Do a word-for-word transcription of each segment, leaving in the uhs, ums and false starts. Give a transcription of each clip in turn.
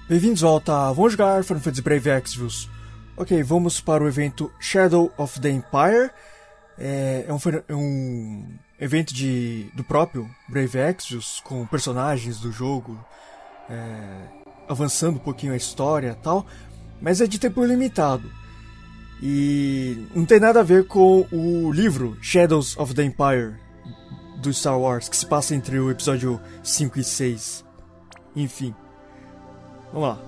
Bem-vindos de volta, vamos jogar Final Fantasy Brave Exvius. Ok, vamos para o evento Shadow of the Empire. É, é, um, é um evento de, do próprio Brave Exvius, com personagens do jogo, é, avançando um pouquinho a história e tal, mas é de tempo limitado. E não tem nada a ver com o livro Shadows of the Empire do Star Wars, que se passa entre o episódio cinco e seis. Enfim. Vamos lá.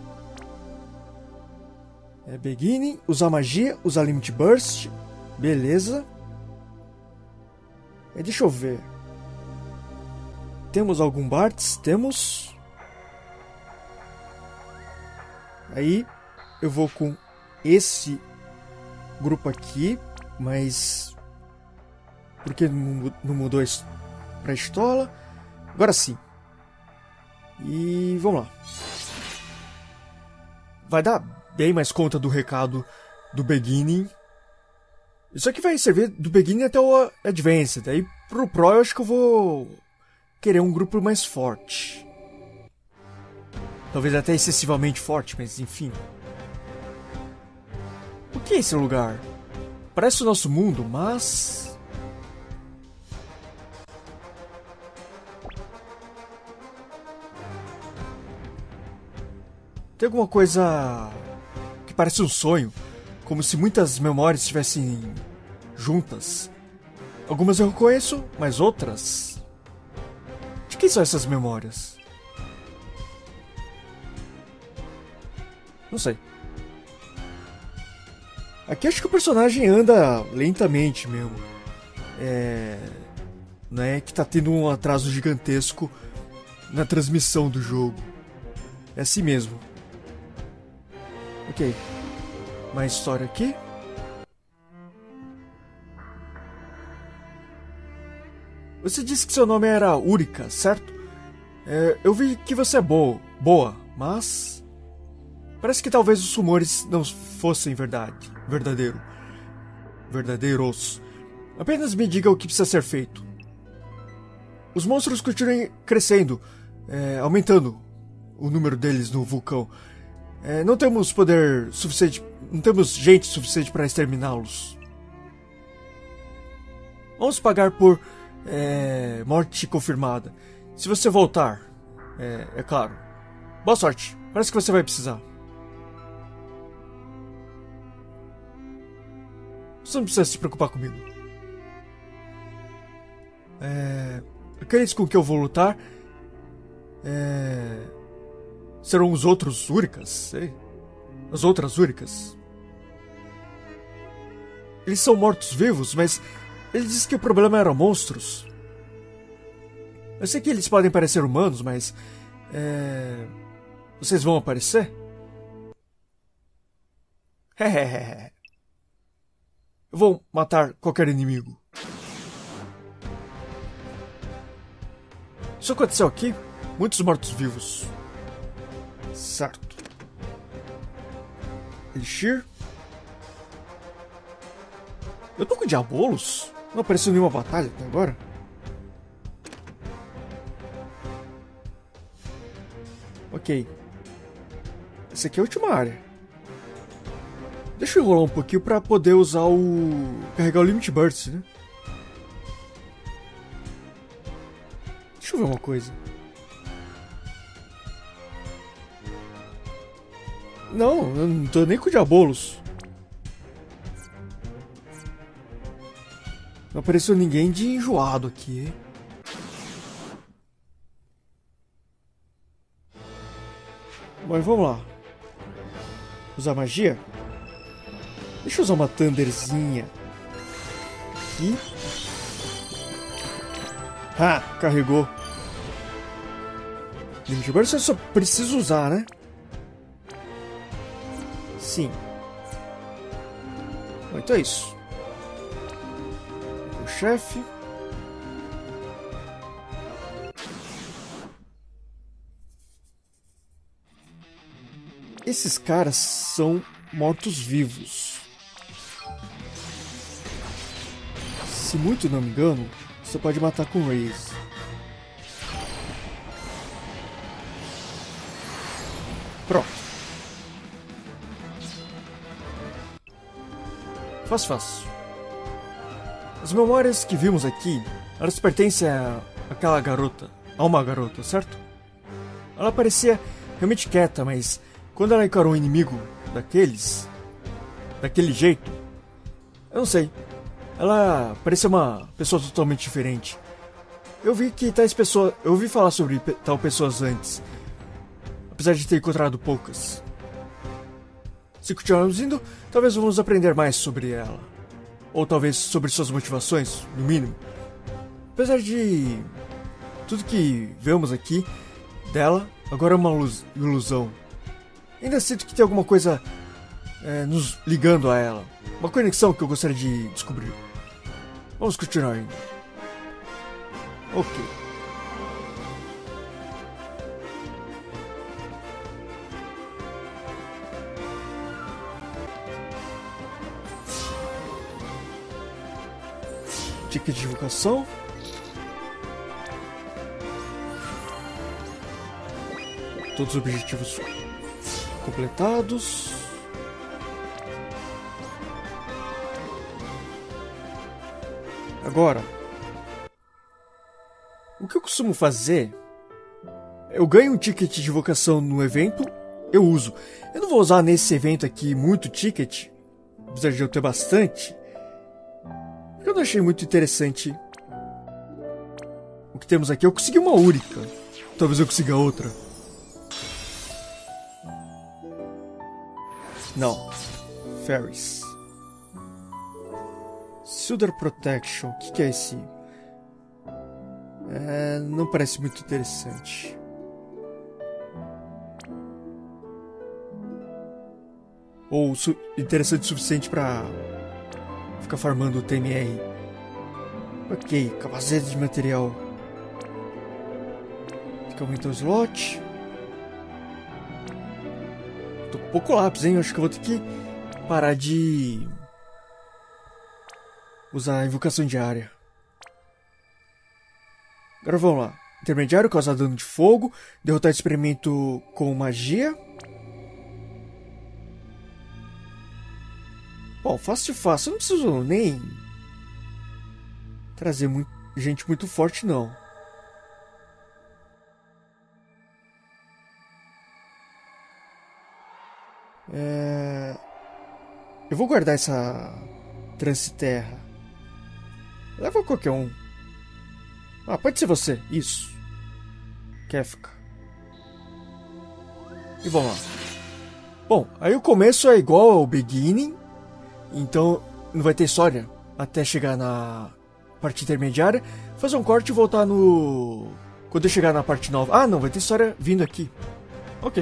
É beginning, usar magia, usar limit burst. Beleza. É, deixa eu ver. Temos algum Bartz? Temos. Aí eu vou com esse grupo aqui, mas porque não mudou pra estola? Agora sim. E vamos lá. Vai dar bem mais conta do recado do beginning. Isso aqui vai servir do beginning até o advanced. Aí pro pro eu acho que eu vou querer um grupo mais forte. Talvez até excessivamente forte, mas enfim. O que é esse lugar? Parece o nosso mundo, mas... tem alguma coisa que parece um sonho, como se muitas memórias estivessem juntas. Algumas eu reconheço, mas outras... de quem são essas memórias? Não sei. Aqui acho que o personagem anda lentamente mesmo. É... não é que tá tendo um atraso gigantesco na transmissão do jogo. É assim mesmo. Ok. Mais história aqui. Você disse que seu nome era Urika, certo? É, eu vi que você é boa, boa, mas... parece que talvez os rumores não fossem verdade. Verdadeiro. Verdadeiros. Apenas me diga o que precisa ser feito. Os monstros continuam crescendo, é, aumentando o número deles no vulcão. É, não temos poder suficiente, não temos gente suficiente para exterminá-los. Vamos pagar por é, morte confirmada. Se você voltar, é, é claro. Boa sorte, parece que você vai precisar. Você não precisa se preocupar comigo. É, aqueles com que eu vou lutar é, serão os outros Urikas, sei. As outras Urikas. Eles são mortos-vivos, mas ele disse que o problema eram monstros. Eu sei que eles podem parecer humanos, mas... É... vocês vão aparecer? Hehehe. Eu vou matar qualquer inimigo. Isso aconteceu aqui? Muitos mortos-vivos. Certo. Elixir. Eu tô com diabolos? Não apareceu nenhuma batalha até agora? Ok. Essa aqui é a última área. Deixa eu enrolar um pouquinho pra poder usar o... carregar o Limit Burst, né? Deixa eu ver uma coisa. Não, eu não tô nem com diabolos. Não apareceu ninguém de enjoado aqui, hein? Mas vamos lá. Usar magia? Deixa eu usar uma Thunderzinha. Aqui. Ah, carregou. Limit Burst eu só preciso usar, né? Sim. Bom, então é isso. O chefe. Esses caras são mortos-vivos. Se muito não me engano, você pode matar com Raze. Pronto. Fácil, fácil. As memórias que vimos aqui, elas pertencem a aquela garota, a uma garota, certo? Ela parecia realmente quieta, mas quando ela encarou um inimigo daqueles, daquele jeito, eu não sei, ela parecia uma pessoa totalmente diferente. Eu vi que tais pessoas, eu ouvi falar sobre tal pessoas antes, apesar de ter encontrado poucas. Se continuarmos indo, talvez vamos aprender mais sobre ela. Ou talvez sobre suas motivações, no mínimo. Apesar de tudo que vemos aqui dela, agora é uma ilusão. Ainda sinto que tem alguma coisa é, nos ligando a ela. Uma conexão que eu gostaria de descobrir. Vamos continuar ainda. Ok. Ticket de divulgação. Todos os objetivos completados. Agora, o que eu costumo fazer? Eu ganho um ticket de vocação no evento, eu uso. Eu não vou usar nesse evento aqui muito ticket, apesar de eu ter bastante. Eu não achei muito interessante o que temos aqui. Eu consegui uma única. Talvez eu consiga outra. Não. Ferris. Silder Protection. O que, que é esse? É, não parece muito interessante. Ou su interessante o suficiente pra ficar farmando o T M R. Ok, capacete de material. Fica aumentando o slot. Tô com pouco lápis, hein? Acho que eu vou ter que parar de usar a invocação diária. Agora vamos lá. Intermediário, causar dano de fogo. Derrotar experimento com magia. Bom, fácil fácil. Eu não preciso nem trazer muito, gente muito forte, não. É... Eu vou guardar essa Transiterra. Leva qualquer um. Ah, pode ser você. Isso. Kefka. E vamos lá. Bom, aí o começo é igual ao beginning. Então não vai ter história até chegar na parte intermediária. Fazer um corte e voltar no... Quando eu chegar na parte nova. Ah, não, vai ter história vindo aqui. Ok.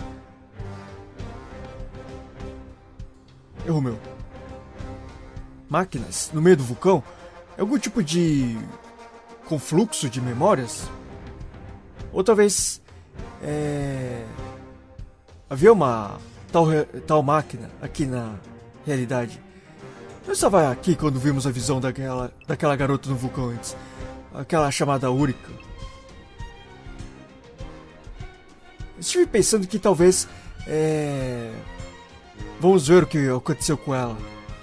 Erro meu. Máquinas no meio do vulcão? É algum tipo de confluxo de memórias? Ou talvez é... havia uma tal, tal máquina aqui na realidade. Eu estava aqui quando vimos a visão daquela, daquela garota no vulcão antes. Aquela chamada Úrica. Estive pensando que talvez é... vamos ver o que aconteceu com ela.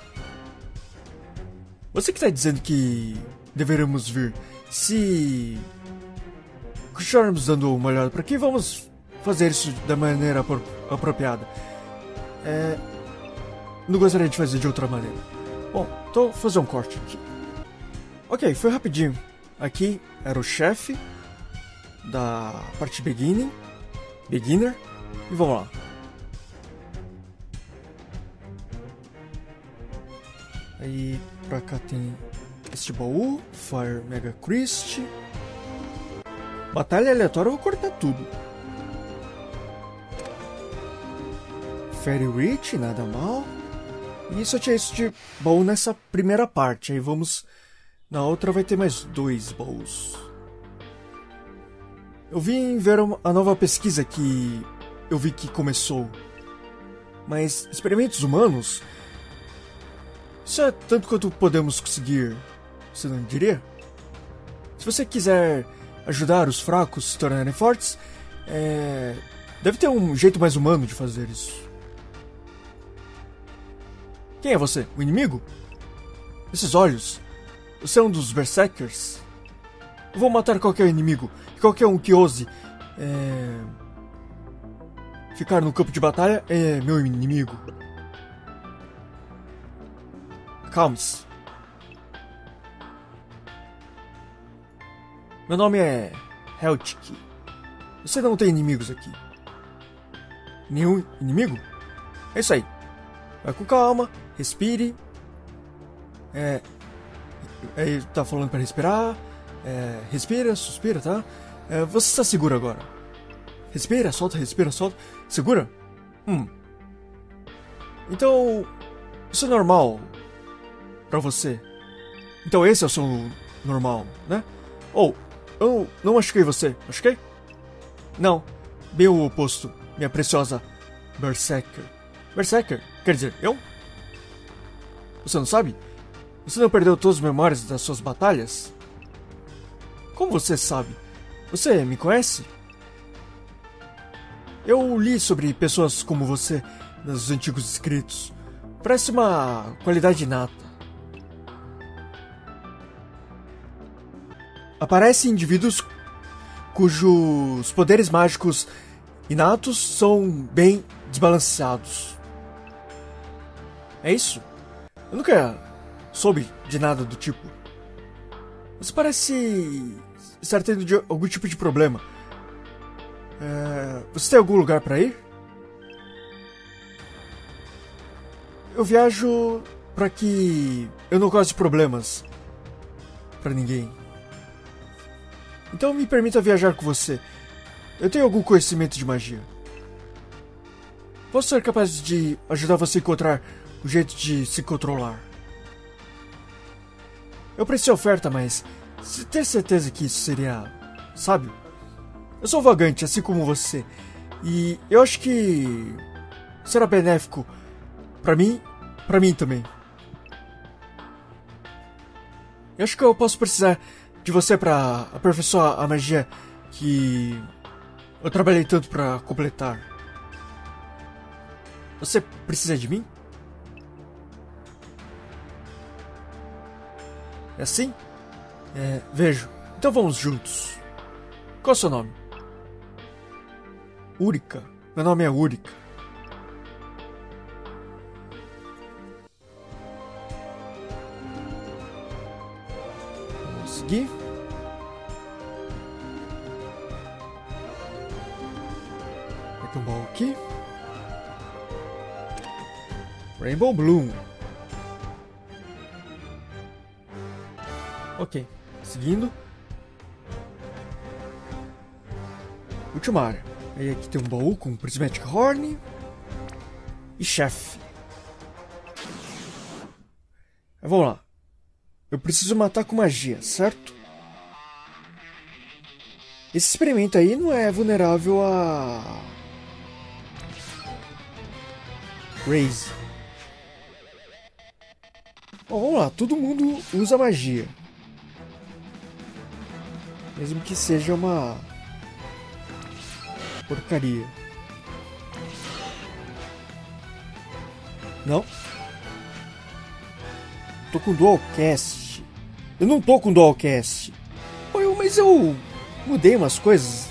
Você que está dizendo que deveríamos vir. Se continuarmos dando uma olhada para aqui, vamos fazer isso da maneira apro apropriada. É... Não gostaria de fazer de outra maneira. Bom, então vou fazer um corte aqui. Ok, foi rapidinho. Aqui era o chefe da parte beginning, beginner. E vamos lá. Aí pra cá tem este baú, Fire Mega Christ. Batalha aleatória, eu vou cortar tudo. Fairy Rich, nada mal. E só tinha isso de baú nessa primeira parte. Aí vamos... Na outra vai ter mais dois baús. Eu vim ver a nova pesquisa que eu vi que começou. Mas experimentos humanos... Isso é tanto quanto podemos conseguir, você não diria? Se você quiser ajudar os fracos a se tornarem fortes, é... Deve ter um jeito mais humano de fazer isso. Quem é você? O inimigo? Esses olhos. Você é um dos Berserkers? Eu vou matar qualquer inimigo. Qualquer um que ouse é... ficar no campo de batalha é meu inimigo. Calme-se. Meu nome é Heltik. Você não tem inimigos aqui. Nenhum inimigo? É isso aí. Vai com calma, respire. É... é tá falando pra respirar. É, respira, suspira, tá? É, você está seguro agora. Respira, solta, respira, solta. Segura? Hum. Então, isso é normal pra você. Então esse é o seu normal, né? Ou, oh, eu não machuquei você, machuquei? Não, bem o oposto, minha preciosa Berserker. Berserker? Quer dizer, eu? Você não sabe? Você não perdeu todas as memórias das suas batalhas? Como você sabe? Você me conhece? Eu li sobre pessoas como você nos antigos escritos. Parece uma qualidade inata. Aparecem indivíduos cujos poderes mágicos inatos são bem desbalanceados. É isso? Eu nunca soube de nada do tipo. Você parece estar tendo de algum tipo de problema. É, você tem algum lugar para ir? Eu viajo para que eu não cause problemas para ninguém. Então me permita viajar com você. Eu tenho algum conhecimento de magia. Posso ser capaz de ajudar você a encontrar o jeito de se controlar. Eu prestei oferta, mas você tem certeza que isso seria sábio? Eu sou vagante, assim como você, e eu acho que será benéfico pra mim, pra mim também. Eu acho que eu posso precisar de você pra aperfeiçoar a magia que eu trabalhei tanto pra completar. Você precisa de mim? É assim? É, vejo. Então vamos juntos. Qual é o seu nome? Úrica. Meu nome é Úrica. Vamos seguir. Vai ter um baú aqui. Rainbow Bloom. Ok, seguindo. Última área. Aí aqui tem um baú com Prismatic Horn. E chefe. Vamos lá. Eu preciso matar com magia, certo? Esse experimento aí não é vulnerável a... Raze. Bom, vamos lá. Todo mundo usa magia. Mesmo que seja uma porcaria. Não. Tô com Dualcast. Eu não tô com Dualcast. Pô, eu, mas eu mudei umas coisas.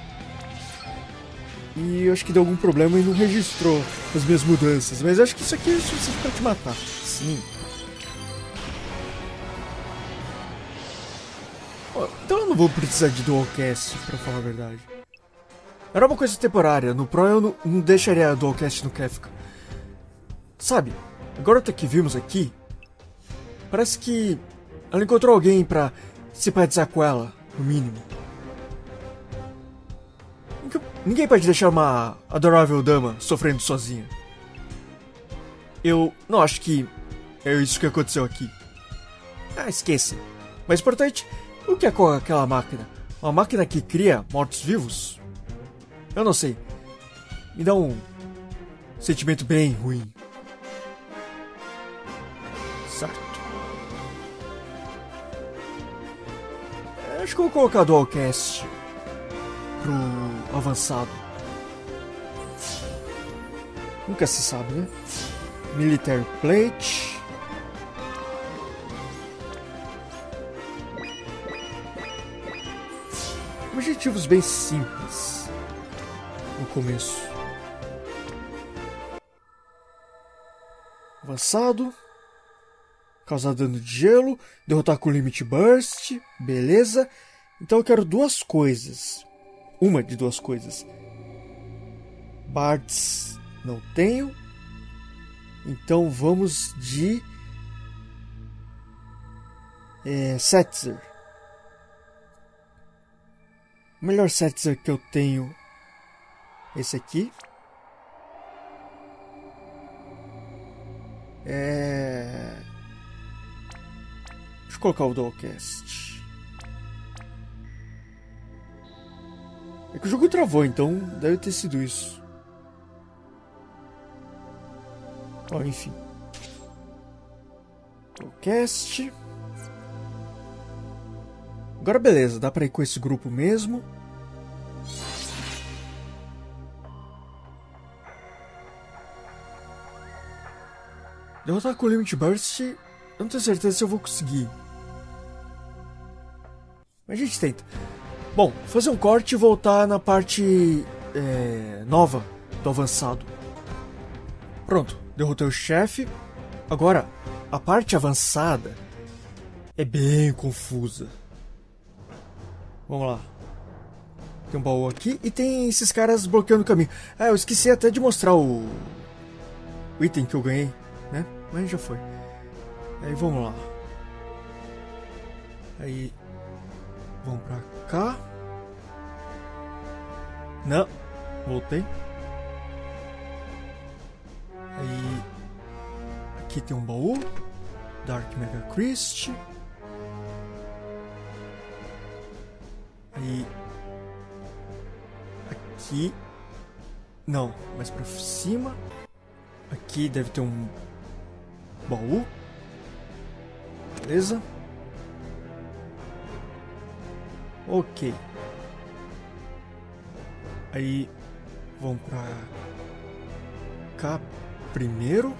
E eu acho que deu algum problema e não registrou as minhas mudanças. Mas eu acho que isso aqui é suficiente pra te matar. Sim. Então eu não vou precisar de Dualcast, pra falar a verdade. Era uma coisa temporária, no Pro eu não, não deixaria a Dualcast no Kefka. Sabe, a garota que vimos aqui, parece que ela encontrou alguém pra simpatizar com ela, no mínimo. Ninguém pode deixar uma adorável dama sofrendo sozinha. Eu não acho que é isso que aconteceu aqui. Ah, esqueça. Mais importante... O que é com aquela máquina? Uma máquina que cria mortos-vivos? Eu não sei. Me dá um sentimento bem ruim. Certo. Acho que eu vou colocar Dualcast pro avançado. Nunca se sabe, né? Military Plate. Objetivos bem simples no começo. Avançado. Causar dano de gelo. Derrotar com Limit Burst. Beleza. Então eu quero duas coisas. Uma de duas coisas. Bards não tenho. Então vamos de é, Setzer. O melhor Setzer que eu tenho é esse aqui. É... Deixa eu colocar o Dualcast. É que o jogo travou, então deve ter sido isso. Bom, enfim. Dualcast. Agora beleza, dá pra ir com esse grupo mesmo. Derrotar com o Limit Burst, eu não tenho certeza se eu vou conseguir. Mas a gente tenta. Bom, fazer um corte e voltar na parte é, nova do avançado. Pronto, derrotei o chefe. Agora, a parte avançada é bem confusa. Vamos lá. Tem um baú aqui e tem esses caras bloqueando o caminho. Ah, eu esqueci até de mostrar o, o item que eu ganhei, né? Mas já foi. Aí vamos lá. Aí vamos pra cá. Não, voltei. Aí aqui tem um baú. Dark Mega Christ. Aí aqui não, mais pra cima. Aqui deve ter um baú. Beleza. Ok. Aí vamos pra cá primeiro.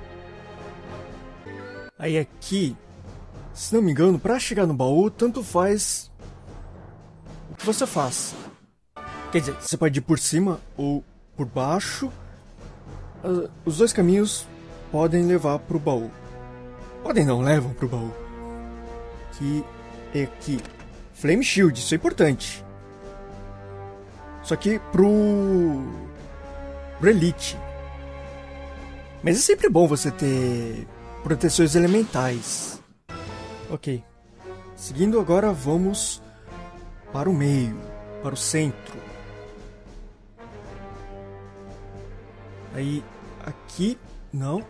Aí aqui, se não me engano, pra chegar no baú, tanto faz o que você faz. Quer dizer, você pode ir por cima ou por baixo. Os dois caminhos podem levar pro baú. Podem não, levam pro baú. Aqui e aqui. Flame Shield, isso é importante. Só que pro... pro Elite. Mas é sempre bom você ter proteções elementais. Ok. Seguindo agora, vamos para o meio, para o centro. Aí, aqui, não.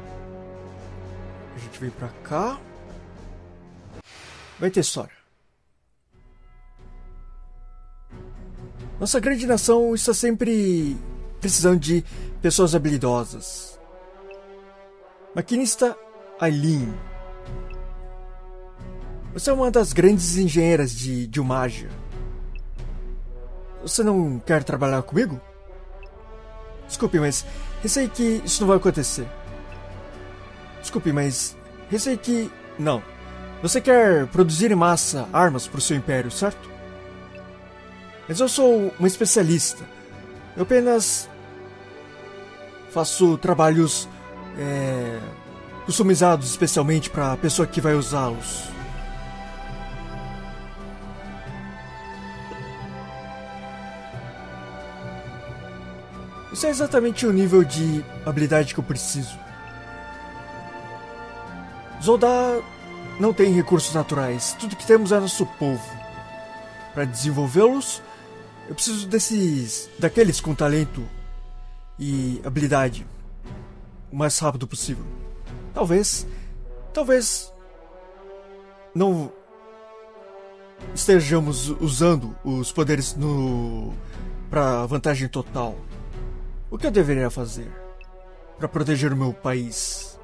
A gente vem pra cá. Vai ter história. Nossa grande nação está sempre precisando de pessoas habilidosas. Maquinista Aileen. Você é uma das grandes engenheiras de, de Umagia. Você não quer trabalhar comigo? Desculpe, mas receio que isso não vai acontecer. Desculpe, mas receio que... Não. Você quer produzir em massa armas para o seu império, certo? Mas eu sou um especialista. Eu apenas faço trabalhos é, customizados especialmente para a pessoa que vai usá-los. Isso é exatamente o nível de habilidade que eu preciso. Zoldar não tem recursos naturais. Tudo que temos é nosso povo. Para desenvolvê-los, eu preciso desses... daqueles com talento e habilidade o mais rápido possível. Talvez... Talvez... não... estejamos usando os poderes no... para vantagem total. O que eu deveria fazer para proteger o meu país?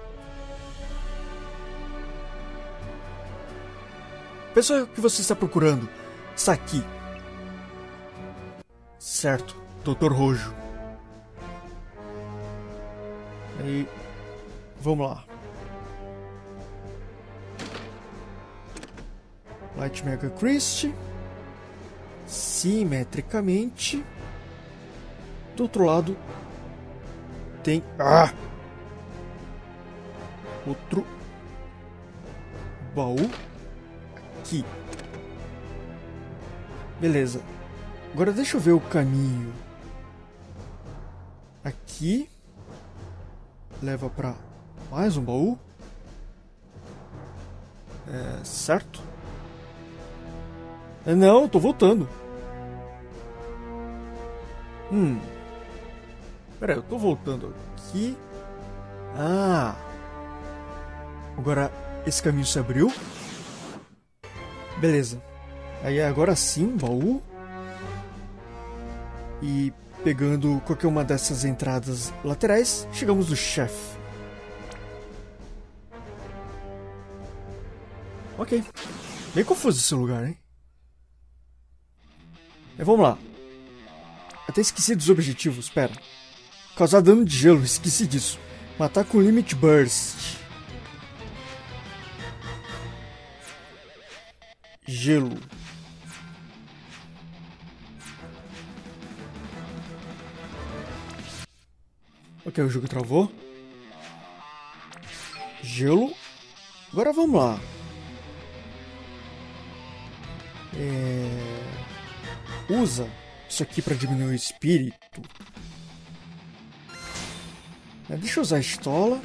A pessoa que você está procurando está aqui. Certo, doutor Rojo. Aí, vamos lá. Light Mega Christie. Simetricamente. Do outro lado tem... Ah! Outro baú aqui. Beleza. Agora deixa eu ver o caminho. Aqui. Leva pra mais um baú. É, certo? É, não, eu tô voltando. Hum. Pera aí, eu tô voltando aqui. Ah. Agora esse caminho se abriu. Beleza. Aí agora sim, baú. E pegando qualquer uma dessas entradas laterais, chegamos no chefe. Ok. Bem confuso esse lugar, hein? Mas vamos lá. Até esqueci dos objetivos, pera. Causar dano de gelo, esqueci disso. Matar com Limit Burst. Gelo. Ok, o jogo travou. Gelo. Agora vamos lá. É... Usa isso aqui para diminuir o espírito. É, deixa eu usar a estola.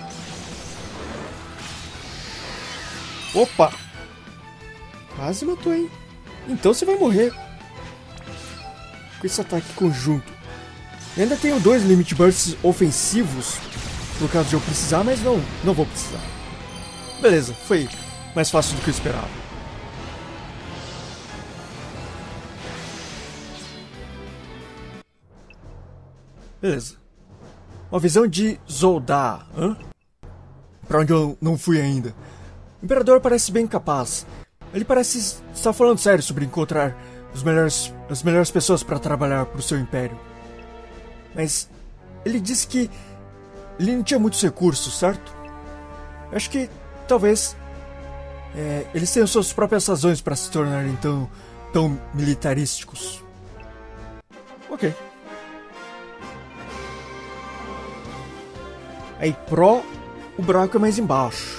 Opa! Quase matou, hein? Então você vai morrer. Com esse ataque conjunto. Eu ainda tenho dois Limit Bursts ofensivos. No caso de eu precisar, mas não, não vou precisar. Beleza, foi mais fácil do que eu esperava. Beleza. Uma visão de Zoldar. Hã? Pra onde eu não fui ainda. O Imperador parece bem capaz. Ele parece estar falando sério sobre encontrar os melhores, as melhores pessoas para trabalhar para o seu império. Mas ele disse que ele não tinha muitos recursos, certo? Eu acho que talvez é, eles tenham suas próprias razões para se tornarem tão, tão militarísticos. Ok. Aí Pro, o buraco é mais embaixo.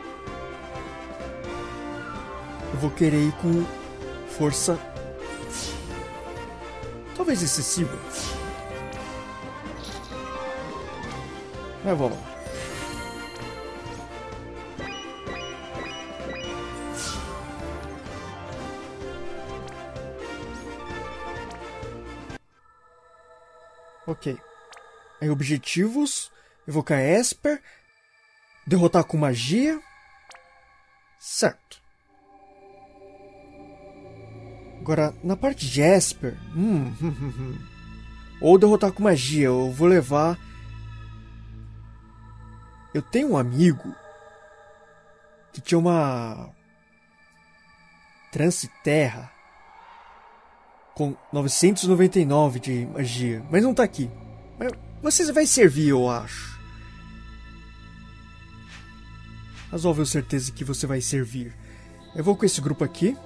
Eu vou querer ir com força talvez excessiva. Mas vamos lá. Ok. Aí objetivos. Evocar Esper. Derrotar com magia. Certo. Agora, na parte de Esper... Hum, hum, hum, hum. Ou derrotar com magia. Eu vou levar... Eu tenho um amigo... que tinha uma... Trance Terra... com novecentos e noventa e nove de magia. Mas não tá aqui. Mas você vai servir, eu acho. Razoável certeza que você vai servir. Eu vou com esse grupo aqui.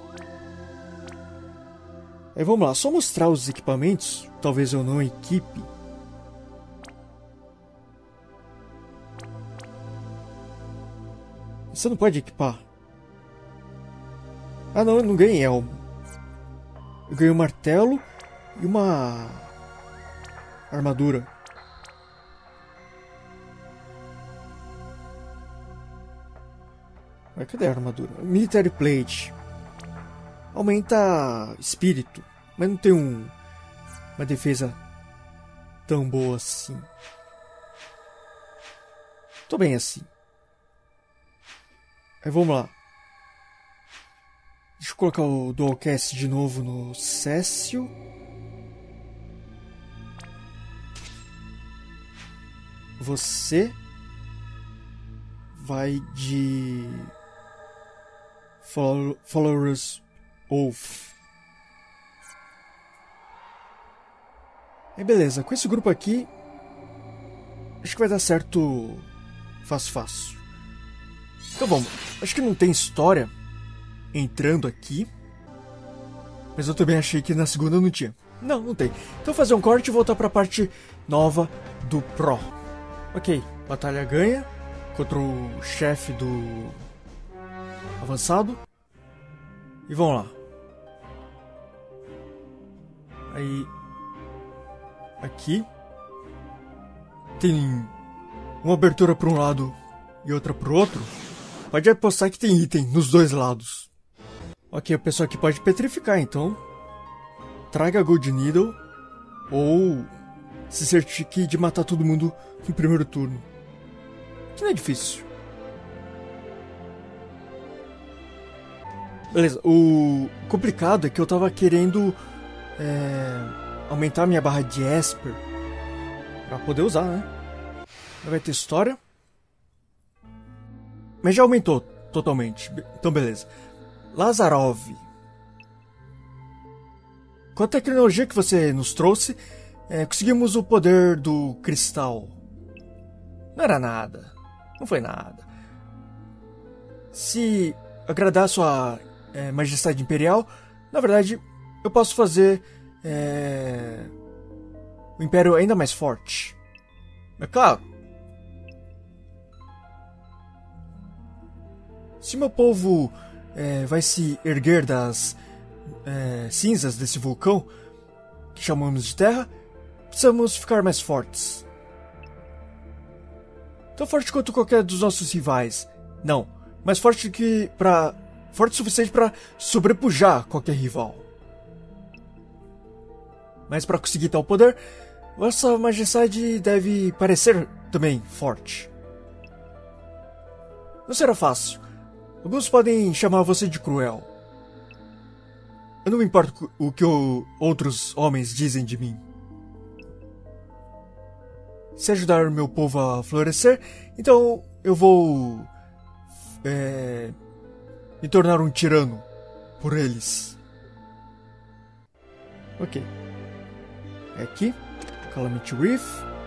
Aí vamos lá, só mostrar os equipamentos. Talvez eu não equipe. Você não pode equipar. Ah não, eu não ganhei elmo. Eu ganhei um martelo e uma armadura. Mas cadê a armadura? Military Plate. Aumenta espírito, mas não tem um, uma defesa tão boa assim. Tô bem assim. Aí vamos lá. Deixa eu colocar o Dualcast de novo no Cécio. Você vai de Followers Oath. Aí beleza, com esse grupo aqui acho que vai dar certo fácil, fácil. Então vamos, acho que não tem história entrando aqui. Mas eu também achei que na segunda não tinha. Não, não tem. Então fazer um corte e voltar pra parte nova do Pro. Ok, batalha ganha contra o chefe do avançado. E vamos lá. Aí, aqui tem uma abertura para um lado e outra para o outro. Pode apostar que tem item nos dois lados. Ok, o pessoal aqui pode petrificar, então traga a Gold Needle ou se certifique de matar todo mundo no primeiro turno. Que não é difícil. Beleza, o complicado é que eu tava querendo é, aumentar minha barra de Esper pra poder usar, né? Vai ter história. Mas já aumentou totalmente. Então beleza. Lazarov. Com a tecnologia que você nos trouxe, é, conseguimos o poder do cristal. Não era nada. Não foi nada. Se agradar a sua é, majestade imperial, na verdade, eu posso fazer é, o império ainda mais forte. É claro. Se meu povo é, vai se erguer das é, cinzas desse vulcão, que chamamos de terra, precisamos ficar mais fortes. Tão forte quanto qualquer dos nossos rivais. Não, mais forte que pra... forte o suficiente para sobrepujar qualquer rival. Mas para conseguir tal poder, Vossa Majestade deve parecer também forte. Não será fácil. Alguns podem chamar você de cruel. Eu não me importo o que o outros homens dizem de mim. Se ajudar o meu povo a florescer, então eu vou é, me tornar um tirano por eles. Ok. É aqui. Calamity Reef.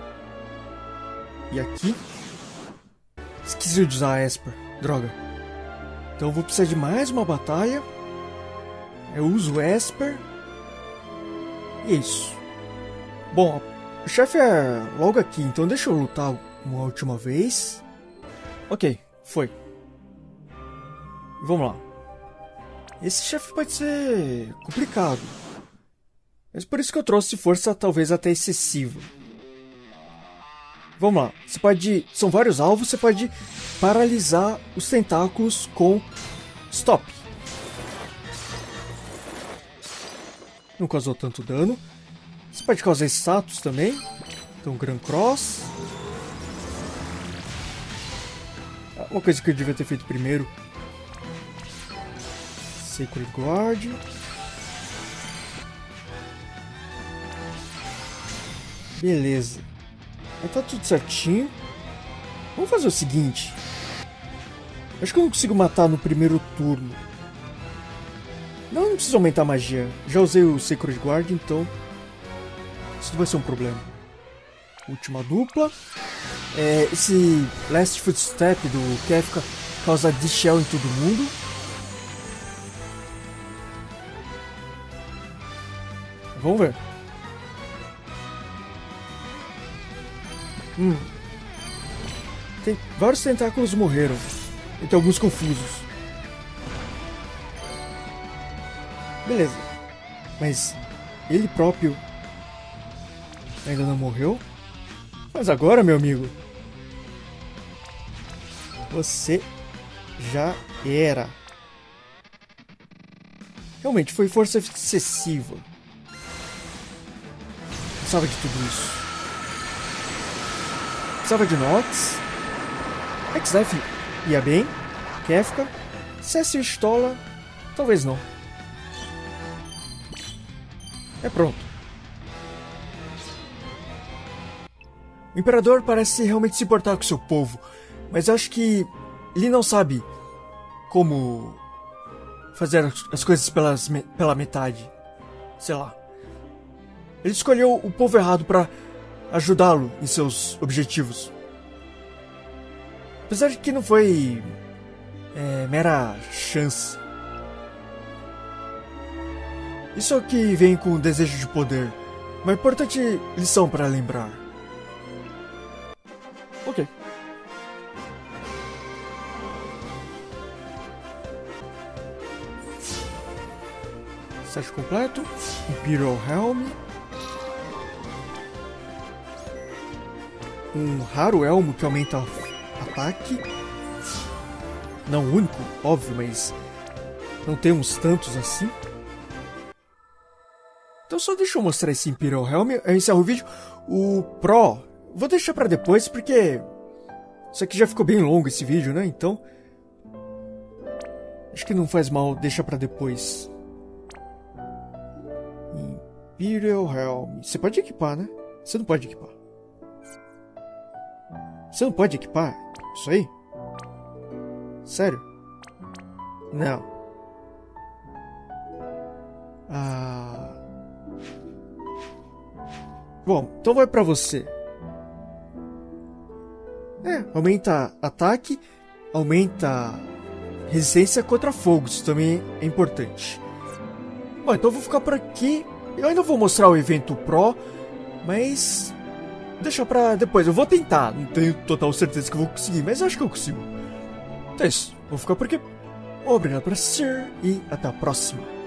E aqui. Esqueci de usar a Esper. Droga. Então eu vou precisar de mais uma batalha. Eu uso Esper. E é isso. Bom, o chefe é logo aqui, então deixa eu lutar uma última vez. Ok, foi. Vamos lá. Esse chefe pode ser complicado. Mas por isso que eu trouxe força talvez até excessiva. Vamos lá. Você pode... São vários alvos, você pode paralisar os tentáculos com Stop. Não causou tanto dano. Você pode causar status também. Então, Grand Cross. Uma coisa que eu devia ter feito primeiro. Sacred Guard. Beleza. Aí tá tudo certinho. Vamos fazer o seguinte. Acho que eu não consigo matar no primeiro turno. Não, não preciso aumentar a magia. Já usei o Sacred Guard, então isso não vai ser um problema. Última dupla. É, esse Last Footstep do Kefka causa Dispel em todo mundo. Vamos ver. Hum. Tem vários tentáculos morreram. E tem alguns confusos. Beleza. Mas ele próprio ainda não morreu? Mas agora, meu amigo, você já era. Realmente foi força excessiva. Precisava de tudo isso. Precisava de Nox. X-Life ia bem. Kefka. Cécio Stola. Talvez não. É pronto. O Imperador parece realmente se importar com seu povo, mas eu acho que ele não sabe como fazer as coisas pelas, pela metade. Sei lá. Ele escolheu o povo errado para ajudá-lo em seus objetivos. Apesar de que não foi é, mera chance. Isso é o que vem com o desejo de poder. Uma importante lição para lembrar. Ok. Set completo. Imperial Helm. Um raro elmo que aumenta ataque. Não o único, óbvio, mas não temos tantos assim. Então só deixa eu mostrar esse Imperial Helm. Eu encerro o vídeo. O Pro, vou deixar pra depois porque isso aqui já ficou bem longo esse vídeo, né? Então acho que não faz mal, deixa pra depois. Imperial Helm. Você pode equipar, né? Você não pode equipar. Você não pode equipar isso aí? Sério? Não. Ah... Bom, então vai pra você. É, aumenta ataque, aumenta resistência contra fogo, isso também é importante. Bom, então eu vou ficar por aqui. Eu ainda vou mostrar o evento Pro, mas deixa pra depois. Eu vou tentar, não tenho total certeza que eu vou conseguir, mas eu acho que eu consigo. Então é isso, vou ficar por aqui. Obrigado por assistir e até a próxima.